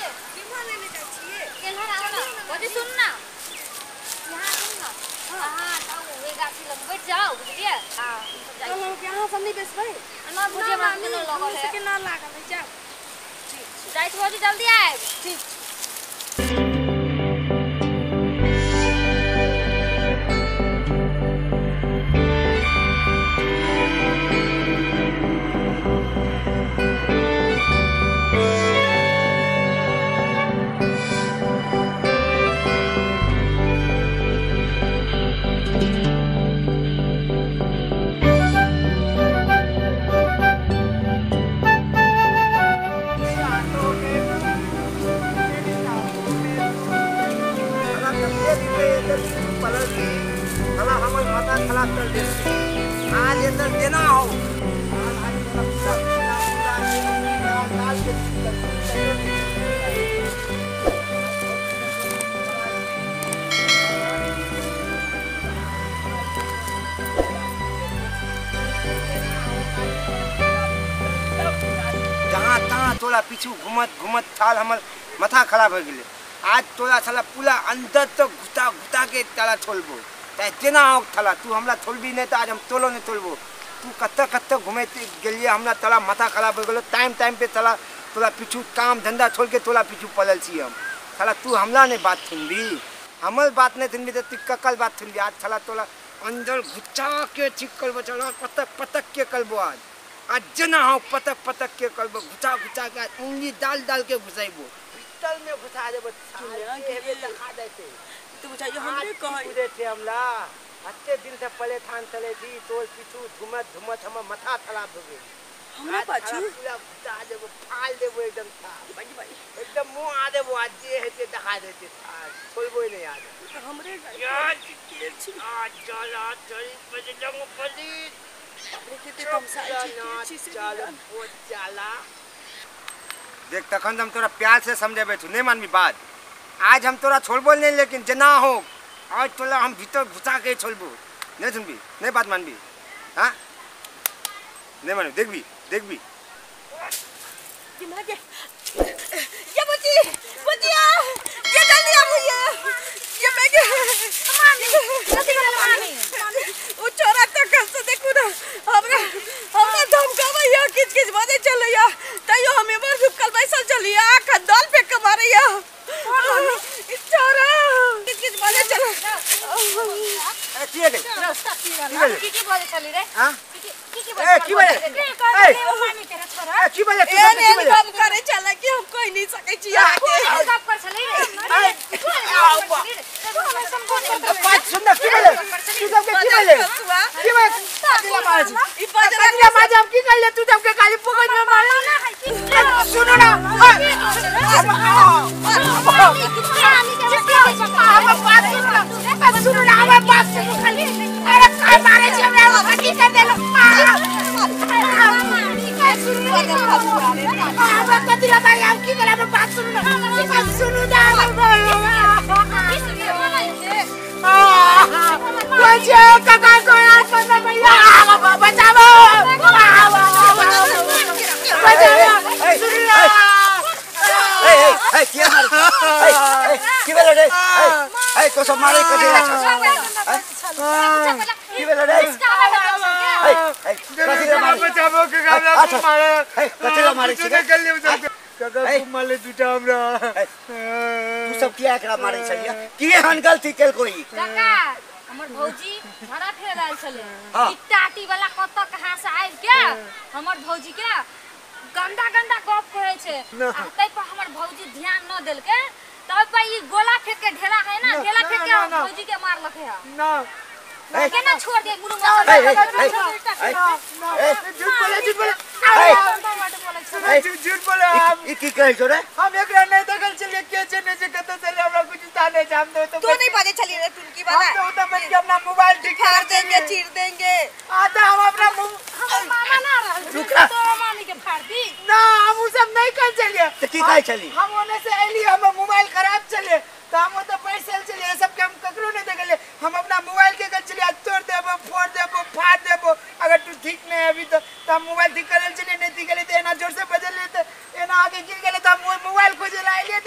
किमा लेने जा छिए केलहर आओ ना बड़ी सुन ना यहाँ सुन ना हां आओ वे गाछी लग बैठ जाओ बुझलिए हां चलो यहाँ सब नहीं बेचबै ना बुझे बात न लगल है के ना लागल है जाओ ठीक जाई तो जल्दी आए ठीक आज ये तो देना हो जहाँ तहाँ तोला पीछू घुमत घुमत थाल हमर माथा खराब हो गए आज तोला साला पूरा अंदर तो घुटा घुटा के ताला छोड़बो चाहे जेना हो थाला तू हमरा छोड़बी नहीं तो आज हम तोलो नहीं छोड़बो तू कत्ते कत्ते घूमे गेलिए हमरा ताला माथा खराब हो गलो टाइम टाइम पे ताला तोला पीछू काम धंधा छोड़ के तोला पीछू पलल छी हम साला तू हमला नहीं बात सुनबी हमर बात नहीं सुनबी तो तू ककल बात सुनबी आज साला तोला अंदर घुचा के ठीक करबो चलो पतक पतक के करबो आज जना हो पतक पतक के करबो घुचा घुचा के उंगली डाल डाल के घुसाइबो पिस्टल में घुसा देबो चुले के दिखा देते तू बुझाइए हमरे कह देते हमला अच्छे दिन से पले थान चले थी तोल पीछू घुमत घुमत हम माथा खराब हो गई हमरा पाछू पूरा घुसा देबो फाल देबो एकदम था भाई भाई एकदम मुंह आ देबो आज जे है से दिखा देते छोड़बो नहीं आज तो हमरे यार के छी आज चला चली बजलंग पली देखते तुम साइड छी चल वो चला देख तखन हम तोरा प्यार से समझेबे तू नहीं मानबी बात आज हम तोरा छोड़बो नहीं लेकिन जना हो आज तोला हम भीतर घुसा के छोड़बो नहीं सुनबी नहीं बात मानबी हां नहीं मानबी देखबी देखबी दिमाग ये बचिया ये जल्दी आ भैया ये मैं के मामी जल्दी मामी वो छोरा तक से देखो ना हमरा धमकावैया किच किच बजे चलैया तइयो हमें बर कल बैसल चलिया आंख दाल पे कमारैया छोरा किच किच बजे चल अरे की गई की बोले चली रे हां की की बोले मामी तेरा छोरा की बोले ए ने काम करे चला कि हम कोई नहीं सकै छी आके बाप कर चली रे बात सुन की बोले तू जब के की बोले की बोले दिला मार ई बजरा मार हम की कर ले तू जब के गाली पकड़ में मार सुनो ना सुनो ना हमारे बात सुनो खाली अरे काय मारे छी हमरा की कर देलो दिला भाई हम की करे हम बात सुनो ना सुनो ना बचे काका को यार कर भैया बचाओ ए क्या मार की बेले रे ए को सब मारे कटे की बेले रे कटे मार बचाबो के गाला मारे कटे मारे छी काका को माले दुटा हमरा तू सब किया एकरा मारे छलिया की हन गलती केल कोई काका हमर भौजी झड़ा फेर आइल छले ई टाटी वाला कत कहां से आइल के हमर भौजी के गंदा गंदा गप कहै छै आ तै पर हमर भौजी ध्यान न देल के तब पे ई गोला फेंक के ढेला है ना ढेला फेंक के भौजी के मारलक है ना केना छोड़ दे गुरु झूठ बोले ई की कहै छौ रे हम एकरा नहीं देखल चलिए के छै ने से कत चले हमरा कुछ ताने जाम दो तो नहीं बाजे चली रे तुम की बात हम तो बन के अपना मोबाइल ठीक फाड़ देंगे चीर देंगे आता हम अपना मामा ना रहल तो मामी के फाड़ दी ना हम उ सब नहीं कर चलिए तो की कहै छली हम ओने से एली हम मोबाइल खराब चले तो हम तो पैसे चले सब के हम ककरो नहीं देखले हम अपना मोबाइल के कर चलिए तोड़ देबो फोड़ देबो फाड़ देबो अगर तू ठीक नहीं है अभी तो हम मोबाइल ठीक करल चलिए नहीं ठीक करे तो एना जोर से बजल ले तो एना आगे गिर गेले तो हम मोबाइल खोजे ला एलिए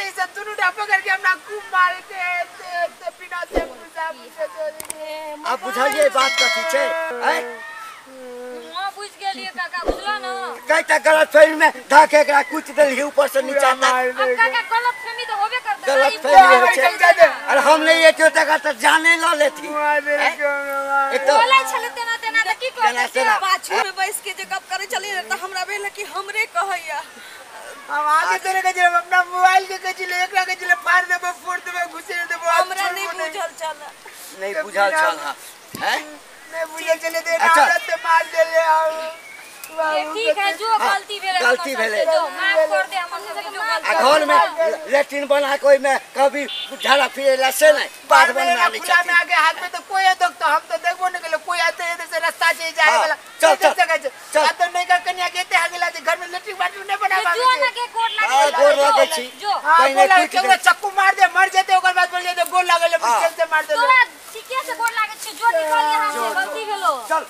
बात कथी छे हैं हां बुझ गेलिए काका बुझलो ना कईटा गलत फहमी में धाके एकरा कुछ देली ऊपर से नीचे तक अब काका गलत फहमी तो होबे करता गलत फहमी है छे अरे हम नहीं ये तो तक तो जाने ल लेथी एक तो बोलै छले तेना तेना त की कहते पाछू में बैठ के जे गप करे चली त हमरा भेल कि हमरे कहैया हम आगे तेरे के जब अपना मोबाइल के कचिले एकरा के चले फाड़ देबो फोड़ देबो घुसे देबो हमरा नहीं बुझल चल नहीं बुझल चल हैं नहीं बुझल चले दे औरत से मार देले ये ठीक है जो गलती भेले जो माफ कर दे हमर से जो गलती घर में लेट्रिन बना कोई में कभी झाड़ा फिरेला से नहीं बात बनना नहीं खुला में आगे हाथ में तो कोई है तो हम तो देखबो नहीं गेलो कोई आते इधर से रास्ता से जाए वाला चल तो नहीं का कन्या कहते आगेला जे घर में लेट्रिन बाथरूम नहीं बनावा जो ना के कोट लागे गोर लगे छी जो कहीं चलो चक्कू मार दे मर जेते ओकर बाद बोल जे गोल लागले पिछल से मार दे तोरा ठीके से गोर लागे छी जो निकल यहां से गलती भेलो चल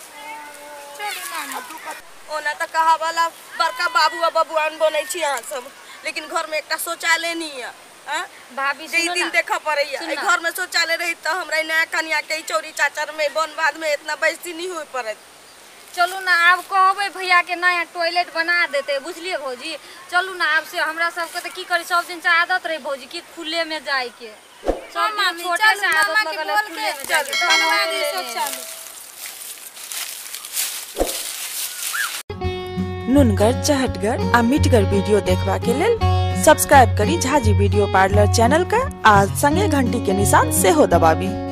ओना त कहा वाला बड़का बाबू आ बबुआन बनै छी अहाँ सब लेकिन घर में एकटा शौचालय नहीं है हां भाभी जे सुनो दिन ना देखा पड़ैया ए घर में शौचालय रही त हमरा नया कन्या के चौरी चाचर में बन बाद में इतना बेइज्जती नहीं होई पड़त चलू ना आप कहबे भैया के नया टॉयलेट बना देते बुझलिए भौजी चलू ना आप से हमरा सब के त की करी सब दिन से आदत रही भौजी की खुले में जाए के सब दिन छोटे से आदत लगल है खुले में जाए के बनवा दे शौचालय नुनगर चहटगर आ मिटगर वीडियो देखबा के लेल सब्सक्राइब करी झाजी वीडियो पार्लर चैनल का आ संगे घंटी के निशान से हो दबाबी।